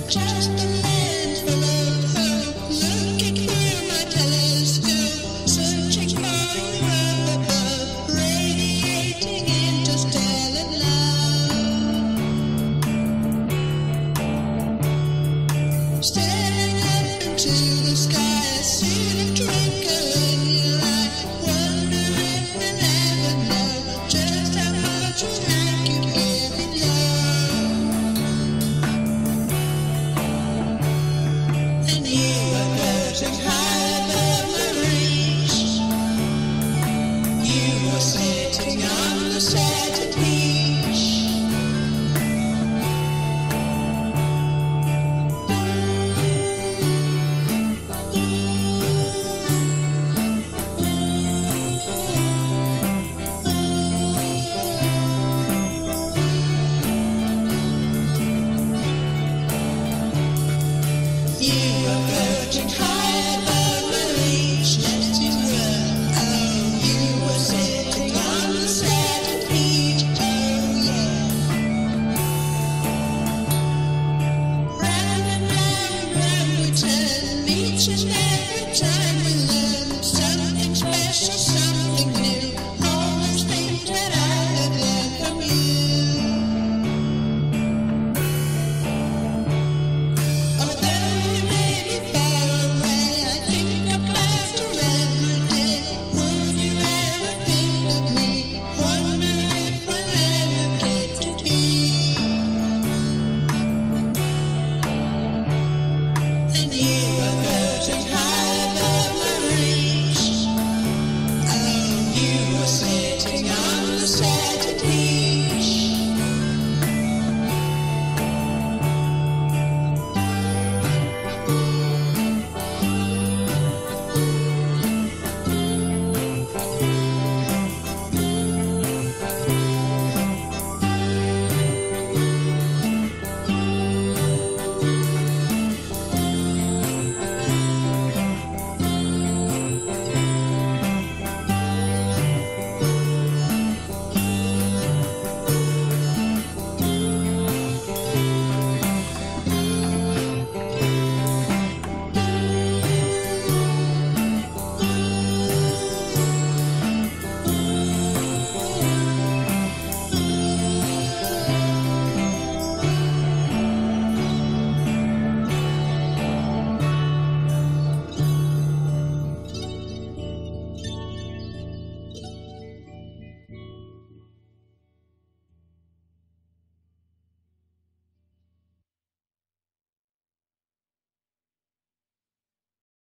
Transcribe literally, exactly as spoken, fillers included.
just a land full of hope. Looking through my telescope, searching for a world above, radiating interstellar love. Staring up into the sky, I see the twinkle in your eye, wondering and never know just how much I could give in love. And you were floating high above my reach. You were sitting on the satin beach. You were floating high above my reach, yes you were. Oh, you were sitting on the satin beach. Oh yeah. Round and round and round we turn, each and